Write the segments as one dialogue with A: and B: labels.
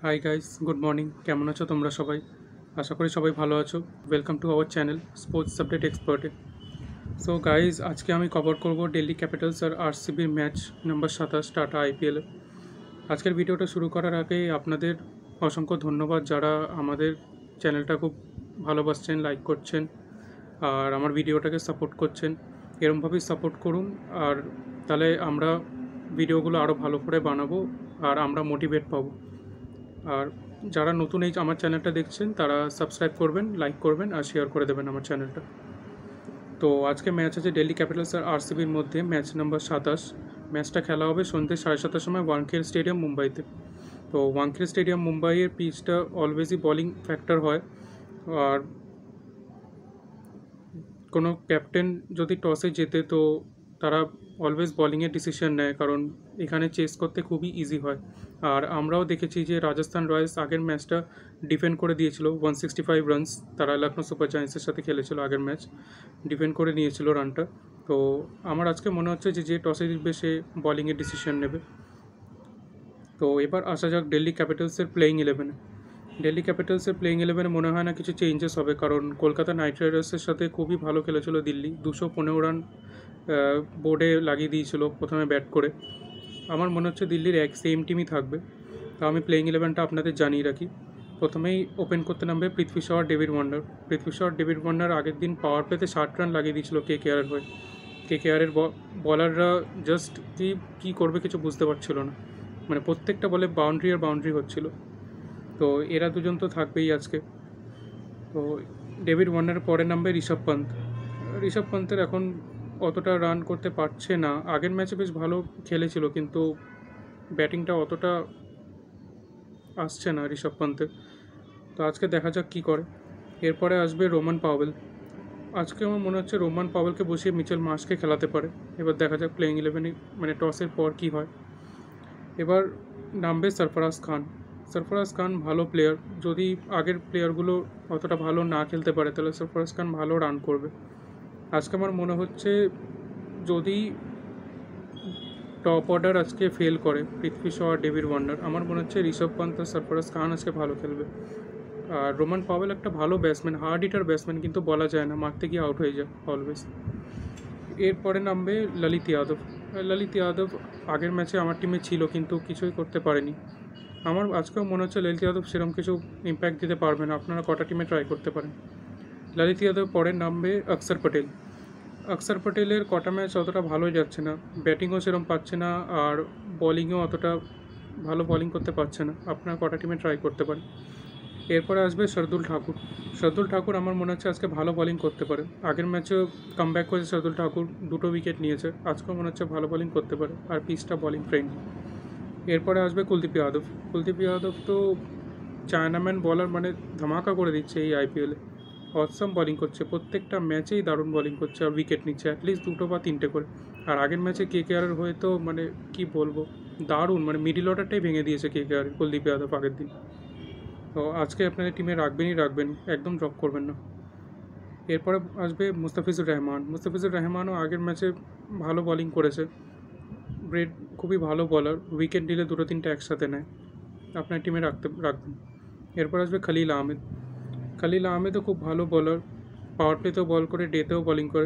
A: Hi guys, good morning. কেমন আছো তোমরা সবাই? আশা করি সবাই ভালো আছো। Welcome to our channel sports update এক্সপার্টে। সো গাইস, আজকে আমি কভার করব দিল্লি ক্যাপিটালস আর আরসিবির ম্যাচ নাম্বার 27 টাটা আইপিএল। আজকের ভিডিওটা শুরু করার আগে আপনাদের অসংখ্য ধন্যবাদ যারা আমাদের চ্যানেলটা খুব ভালোবাসছেন, লাইক করছেন আর আমার ভিডিওটাকে সাপোর্ট করছেন। এরমভাবেই সাপোর্ট করুন, আর তাহলে আমরা ভিডিওগুলো আরও ভালো করে বানাবো আর আমরা মোটিভেট পাবো। আর যারা নতুন এই আমার চ্যানেলটা দেখছেন তারা সাবস্ক্রাইব করবেন, লাইক করবেন আর শেয়ার করে দেবেন আমার চ্যানেলটা। তো আজকে ম্যাচ আছে দিল্লি ক্যাপিটালস আর আরসিবির মধ্যে, ম্যাচ নাম্বার 27। ম্যাচটা খেলা হবে সন্ধ্যে 7:30টার সময় ওয়ানখেড়ে স্টেডিয়াম, মুম্বাইতে। তো ওয়ানখেড়ে স্টেডিয়াম মুম্বাইয়ের পিচটা অলওয়েজই বলিং ফ্যাক্টর হয়। আর কোনো ক্যাপ্টেন যদি টসে জেতে তো তারা অলওয়েজ বলিংয়ের ডিসিশন নেয়, কারণ এখানে চেস করতে খুবই ইজি হয়। আর আমরাও দেখেছি যে রাজস্থান রয়্যালস আগের ম্যাচটা ডিফেন্ড করে দিয়েছিল 165 রানস। তারা লখনৌ সুপার জায়ান্টসের সাথে খেলেছিল, আগের ম্যাচ ডিফেন্ড করে নিয়েছিল রানটা। তো আমার আজকে মনে হচ্ছে যে টসে জিতবে সে বলিংয়ের ডিসিশন নেবে। তো এবার আসা যাক দিল্লি ক্যাপিটালসের প্লেয়িং ইলেভেনে। দিল্লি ক্যাপিটালসের প্লেয়িং ইলেভেনে মনে হয় না কিছু চেঞ্জেস হবে, কারণ কলকাতা নাইট রাইডার্সের সাথে খুবই ভালো খেলেছিল দিল্লি। 215 রান বোর্ডে লাগিয়ে দিয়েছিল প্রথমে ব্যাট করে। আমার মনে হচ্ছে দিল্লির সেম টিমই থাকবে। তো আমি প্লেয়িং ইলেভেনটা আপনাদের জানিয়ে রাখি। প্রথমেই ওপেন করতে নামবে পৃথ্বী শা আর ডেভিড ওয়ার্নার। পৃথ্বী শা আর ডেভিড ওয়ার্নার আগের দিন পাওয়ার প্লেতে 60 রান লাগিয়ে দিয়েছিল কেকেআরের হয়ে। কেকেআরের বলাররা জাস্ট কী করবে কিছু বুঝতে পারছিল না, মানে প্রত্যেকটা বলে বাউন্ডারি আর বাউন্ডারি হচ্ছিল। তো এরা দুজন তো থাকবেই আজকে। তো ডেভিড ওয়ার্নারের পরে নামবে ঋষভ পান্ত। ঋষভ পান্তের এখন অতটা রান করতে পারছে না। আগের ম্যাচে বেশ ভালো খেলেছিল, কিন্তু ব্যাটিংটা অতটা আসছে না ঋষভ পান্তের। তো আজকে দেখা যাক কী করে। এরপরে আসবে রোমান পাওয়েল। আজকে আমার মনে হচ্ছে রোমান পাওয়েলকে বসিয়ে মিচেল মার্শকে খেলাতে পারে। এবার দেখা যাক প্লেয়িং ইলেভেনে মানে টসের পর কী হয়। এবার নামবে সরফরাজ খান। সরফরাজ খান ভালো প্লেয়ার। যদি আগের প্লেয়ারগুলো অতটা ভালো না খেলতে পারে তাহলে সরফরাজ খান ভালো রান করবে। আজকে আমার মনে হচ্ছে যদি টপ অর্ডার আজকে ফেল করে পৃথ্বী শা আর ডেভিড ওয়ার্নার, আমার মনে হচ্ছে ঋষভ পান্ত আর সরফরাজ খান আজকে ভালো খেলবে। আর রোমান পাওয়েল একটা ভালো ব্যাটসম্যান, হার্ড হিটার ব্যাটসম্যান, কিন্তু বলা যায় না, মারতে গিয়ে আউট হয়ে যায় অলওয়েজ। এরপরে নামবে ললিত যাদব। ললিত যাদব আগের ম্যাচে আমার টিমে ছিল কিন্তু কিছুই করতে পারেনি। আমার আজকেও মনে হচ্ছে ললিত যাদব সেরকম কিছু ইম্প্যাক্ট দিতে পারবে না। আপনারা কটা টিমে ট্রাই করতে পারেন। ললিত যাদব পরে নামবে অক্ষর পটেল। অক্ষর পটেলের কটা ম্যাচ অতটা ভালোই যাচ্ছে না, ব্যাটিংও সেরকম পাচ্ছে না আর বলিংও অতটা ভালো বলিং করতে পারছে না। আপনারা কটা টিমে ট্রাই করতে পারেন। এরপরে আসবে শার্দুল ঠাকুর। শার্দুল ঠাকুর আমার মনে হচ্ছে আজকে ভালো বলিং করতে পারে। আগের ম্যাচেও কামব্যাক করেছে শার্দুল ঠাকুর, 2টো উইকেট নিয়েছে। আজকেও মনে হচ্ছে ভালো বলিং করতে পারে আর পিচটা বলিং ফ্রেন্ডলি। এরপরে আসবে কুলদীপ যাদব। কুলদীপ যাদব তো চায়নাম্যান বলার, মানে ধামাকা করে দিচ্ছে এই আইপিএলে। অসম বলিং করছে, প্রত্যেকটা ম্যাচেই দারুণ বলিং করছে আর উইকেট নিচ্ছে অ্যাটলিস্ট 2টো বা 3টে করে। আর আগের ম্যাচে কেকেআরের হয়ে তো মানে কি বলবো, দারুণ, মানে মিডিল অর্ডারটাই ভেঙে দিয়েছে কেকেআর কুলদীপ যাদব আগের দিন। তো আজকে আপনাদের টিমে রাখবেন, একদম ড্রপ করবেন না। এরপরে আসবে মুস্তাফিজুর রহমান। মুস্তাফিজুর রহমানও আগের ম্যাচে ভালো বলিং করেছে। ব্রেড খুবই ভালো বলার, উইকেট নিলে 2-3টে একসাথে নেয়, আপনার টিমে রাখবেন। এরপর আসবে খলিল আহমেদ। খলিল আহমেদও খুব ভালো বলার, পাওয়ার প্লেতেও বল করে, ডেতেও বলিং করে,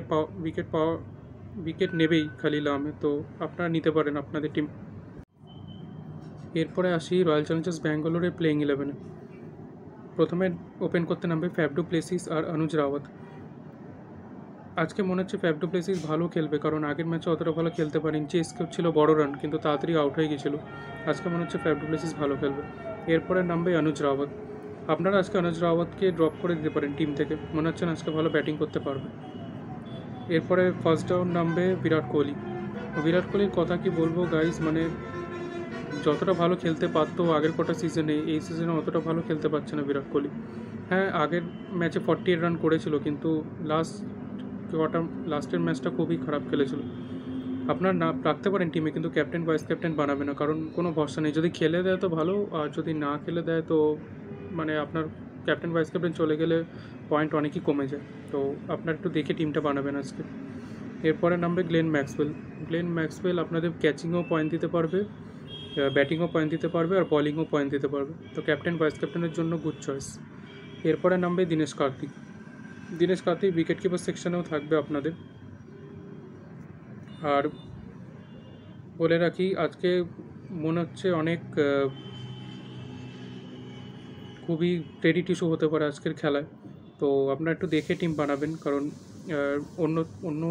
A: উইকেট নেবেই খলিল আহমেদ, তো আপনারা নিতে পারেন আপনাদের টিম। এরপরে আসি রয়্যাল চ্যালেঞ্জার্স ব্যাঙ্গালোরের প্লেয়িং ইলেভেনে। প্রথমে ওপেন করতে নামবে ফ্যাফ ডু প্লেসিস আর অনুজ রাওয়াত। আজকে মনে হচ্ছে ফ্যাফ ডু প্লেসিস ভালো খেলবে, কারণ আগের ম্যাচে অতটা ভালো খেলতে পারেনি। চেস ছিল বড় রান কিন্তু তাড়াতাড়ি আউট হয়ে গেছিলো। আজকে মনে হচ্ছে ফ্যাফ ডু প্লেসিস ভালো খেলবে। এরপরে নামবে অনুজ রাওয়াত। আপনারা আজকে অনুজ রাওয়াতকে ড্রপ করে দিতে পারেন টিম থেকে, মনে হচ্ছে না আজকে ভালো ব্যাটিং করতে পারবে। এরপরে ফার্স্ট ডাউন নামবে বিরাট কোহলি। বিরাট কোহলির কথা কি বলবো গাইজ, মানে যতটা ভালো খেলতে পারতো আগের কটা সিজনে, এই সিজনে অতটা ভালো খেলতে পারছে না বিরাট কোহলি। হ্যাঁ, আগের ম্যাচে 48 রান করেছিল, কিন্তু লাস্টের ম্যাচটা খুবই খারাপ খেলেছিল। আপনার না রাখতে পারেন টিমে, কিন্তু ক্যাপ্টেন ভাইস ক্যাপ্টেন বানাবে না, কারণ কোনো ভরসা নেই। যদি খেলে দেয় তো ভালো, আর যদি না খেলে দেয় তো মানে আপনার ক্যাপ্টেন ভাইস ক্যাপ্টেন চলে গেলে পয়েন্ট অনেকই কমে যায়। তো আপনার একটু দেখে টিমটা বানাবেন আজকে। এরপরে নামবে গ্লেন ম্যাক্সওয়েল। গ্লেন ম্যাক্সওয়েল আপনাদের ক্যাচিংয়েও পয়েন্ট দিতে পারবে ব্যাটিংও পয়েন্ট দিতে পারবে আর বলিংও পয়েন্ট দিতে পারবে। তো ক্যাপ্টেন ভাইস ক্যাপ্টেনের জন্য গুড চয়েস। এরপরে নামবে দীনেশ কার্তিক। দীনেশ কার্তিক উইকেট কিপার সেকশনেও থাকবে আপনাদের। আর বলে রাখি, আজকে মনে হচ্ছে অনেক খুবই ক্রেডিট ইস্যু হতে পারে আজকের খেলায়। তো আপনারা একটু দেখে টিম বানাবেন, কারণ অন্য অন্য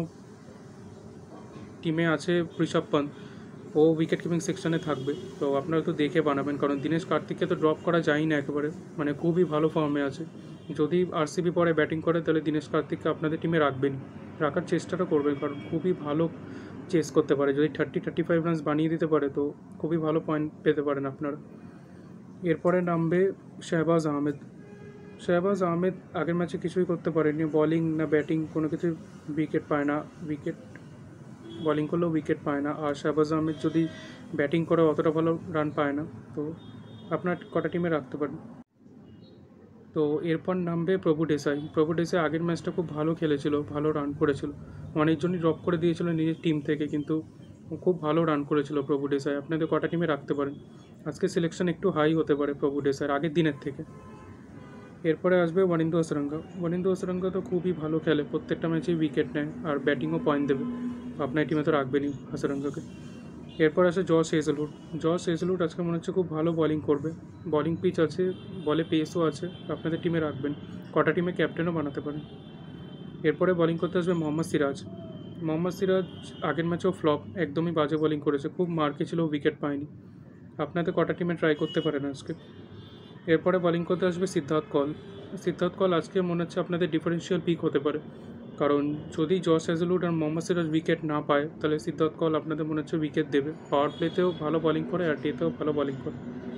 A: টিমে আছে ঋষভ পান্ত, ও উইকেট কিপিং সেকশনে থাকবে। তো আপনারা একটু দেখে বানাবেন, কারণ দীনেশ কার্তিককে তো ড্রপ করা যায় না একেবারে, মানে খুবই ভালো ফর্মে আছে। যদি আরসিবি পরে ব্যাটিং করে তাহলে দীনেশ কার্তিককে আপনাদের টিমে রাখবেনই, রাখার চেষ্টাটা করবেন, কারণ খুবই ভালো চেস করতে পারে। যদি 35 রানস বানিয়ে দিতে পারে তো খুবই ভালো পয়েন্ট পেতে পারেন আপনারা। এরপরে নামবে শাহবাজ আহমেদ। শাহবাজ আহমেদ আগের ম্যাচে কিছুই করতে পারেনি, বলিং না ব্যাটিং কোনো কিছু উইকেট পায় না, বলিং করলেও উইকেট পায় না। আর শাহবাজ আহমেদ যদি ব্যাটিং করে অতটা ভালো রান পায় না, তো আপনার কটা টিমে রাখতে পারেন। তো এরপর নামবে প্রভু দেসাই। প্রভু দেসাই আগের ম্যাচটা খুব ভালো খেলেছিল, ভালো রান করেছিল, অনেকজনই ড্রপ করে দিয়েছিল নিজের টিম থেকে, কিন্তু খুব ভালো রান করেছিল প্রভু দেসাই। আপনাদের কটা টিমে রাখতে পারেন। আজকে সিলেকশন একটু হাই হতে পারে প্রভু দেসাইয়ের আগের দিনের থেকে। এরপরে আসবে ওয়ানিন্দু হাসারাঙ্গা। ওয়ানিন্দু হাসারাঙ্গা তো খুবই ভালো খেলে, প্রত্যেকটা ম্যাচেই উইকেট নেয় আর ব্যাটিংও পয়েন্ট দেবে, আপনার টিমে তো রাখবেনই হাসারাঙ্গাকে। এরপর আসে জশ হেজলউড। জশ হেজলউড আজকে মনে হচ্ছে খুব ভালো বলিং করবে, বলিং পিচ আছে, বলে পেসও আছে, আপনাদের টিমে রাখবেন, কটা টিমে ক্যাপ্টেনও বানাতে পারেন। এরপরে বলিং করতে আসবে মোহাম্মদ সিরাজ। মোহাম্মদ সিরাজ আগের ম্যাচেও ফ্লপ, একদমই বাজে বলিং করেছে, খুব মার্কে ছিল, উইকেট পায়নি, আপনাদের কটা টিমে ট্রাই করতে পারেন আজকে। এরপরে বলিং করতে আসবে সিদ্ধার্থ কল। সিদ্ধার্থ কল আজকে মনে হচ্ছে আপনাদের ডিফারেন্সিয়াল পিক হতে পারে, কারণ যদি জশ হেজলউড আর মোহাম্মদ সিরাজ উইকেট না পায় তাহলে সিদ্ধার্থ কল আপনাদের মনে হচ্ছে উইকেট দেবে। পাওয়ার প্লেতেও ভালো বলিং করে আর টিতেও ভালো বলিং করে।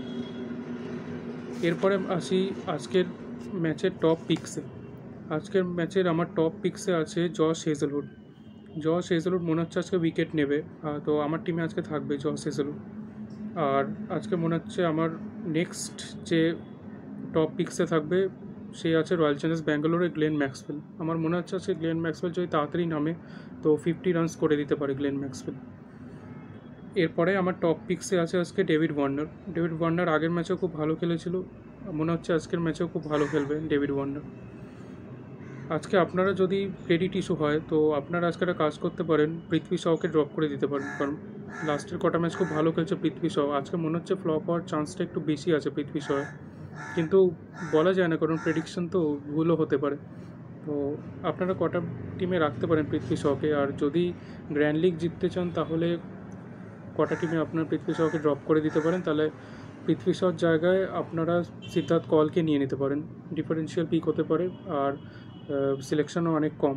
A: এরপরে আসি আজকের ম্যাচের টপ পিক্সে। আজকের ম্যাচের আমার টপ পিক্সে আছে জশ হেজলউড। জশ হেজলউড মনে হচ্ছে আজকে উইকেট নেবে, তো আমার টিমে আজকে থাকবে জশ হেজলউড। আর আজকে মনে হচ্ছে আমার নেক্সট যে টপ পিক্সে থাকবে সে আছে রয়্যাল চ্যালেঞ্জার্স ব্যাঙ্গালোরে গ্লেন ম্যাক্সওয়েল। আমার মনে হচ্ছে আজকে গ্লেন ম্যাক্সওয়েল যদি তাড়াতাড়ি নামে তো 50 রানস করে দিতে পারে গ্লেন ম্যাক্সওয়েল। এরপরে আমার টপ পিক্সে আছে আজকে ডেভিড ওয়ার্নার। ডেভিড ওয়ার্নার আগের ম্যাচেও খুব ভালো খেলেছিল, মনে হচ্ছে আজকের ম্যাচেও খুব ভালো খেলবে ডেভিড ওয়ার্নার। আজকে আপনারা যদি ক্রেডিট ইস্যু হয় তো আপনারা আজকে একটা কাজ করতে পারেন, পৃথ্বী শওকে ড্রপ করে দিতে পারেন, কারণ লাস্টের কটা ম্যাচ খুব ভালো খেলছে পৃথ্বী শও। আজকে মনে হচ্ছে ফ্লপ হওয়ার চান্সটা একটু বেশি আছে পৃথ্বী শওয়ের, কিন্তু বলা যায় না, কারণ প্রেডিকশন তো ভুলও হতে পারে। তো আপনারা কটা টিমে রাখতে পারেন পৃথ্বী শওকে। আর যদি গ্র্যান্ড লিগ জিততে চান তাহলে কটা টিমে আপনার পৃথ্বী শওকে ড্রপ করে দিতে পারেন, তাহলে পৃথ্বী শওর জায়গায় আপনারা সিদ্ধার্থ কলকে নিয়ে নিতে পারেন, ডিফারেন্সিয়াল পিক হতে পারে আর সিলেকশনও অনেক কম।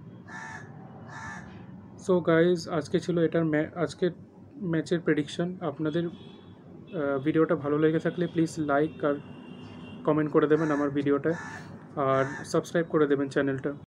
A: সো গাইজ, আজকে ছিল এটার আজকের ম্যাচের প্রেডিকশন। আপনাদের ভিডিওটা ভালো লেগে থাকলে প্লিজ লাইক আর কমেন্ট করে দেবেন আমার ভিডিওটায়, আর সাবস্ক্রাইব করে দেবেন চ্যানেলটা।